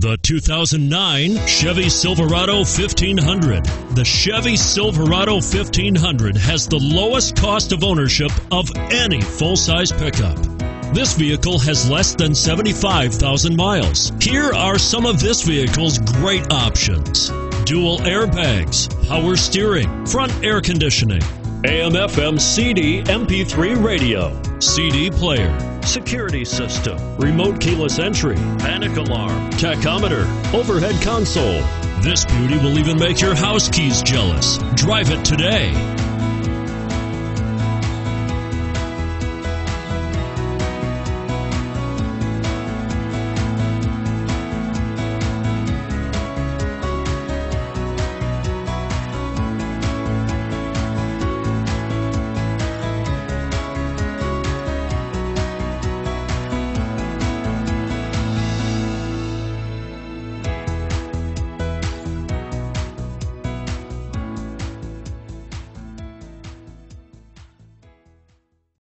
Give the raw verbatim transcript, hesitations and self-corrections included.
The two thousand nine Chevy Silverado fifteen hundred. The Chevy Silverado fifteen hundred has the lowest cost of ownership of any full-size pickup. This vehicle has less than seventy-five thousand miles. Here are some of this vehicle's great options: dual airbags, power steering, front air conditioning, A M F M C D M P three radio, C D player, security system, remote keyless entry, panic alarm, tachometer, overhead console. This beauty will even make your house keys jealous. Drive it today.